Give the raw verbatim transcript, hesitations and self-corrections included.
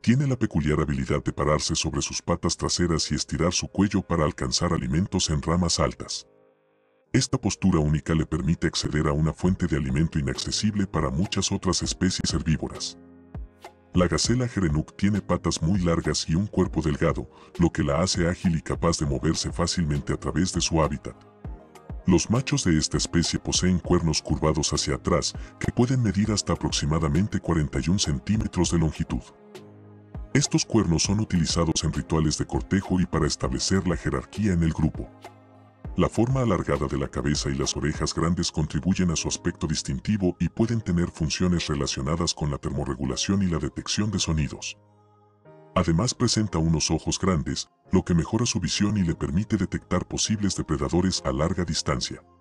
Tiene la peculiar habilidad de pararse sobre sus patas traseras y estirar su cuello para alcanzar alimentos en ramas altas. Esta postura única le permite acceder a una fuente de alimento inaccesible para muchas otras especies herbívoras. La gacela gerenuk tiene patas muy largas y un cuerpo delgado, lo que la hace ágil y capaz de moverse fácilmente a través de su hábitat. Los machos de esta especie poseen cuernos curvados hacia atrás que pueden medir hasta aproximadamente cuarenta y un centímetros de longitud. Estos cuernos son utilizados en rituales de cortejo y para establecer la jerarquía en el grupo. La forma alargada de la cabeza y las orejas grandes contribuyen a su aspecto distintivo y pueden tener funciones relacionadas con la termorregulación y la detección de sonidos. Además presenta unos ojos grandes, lo que mejora su visión y le permite detectar posibles depredadores a larga distancia.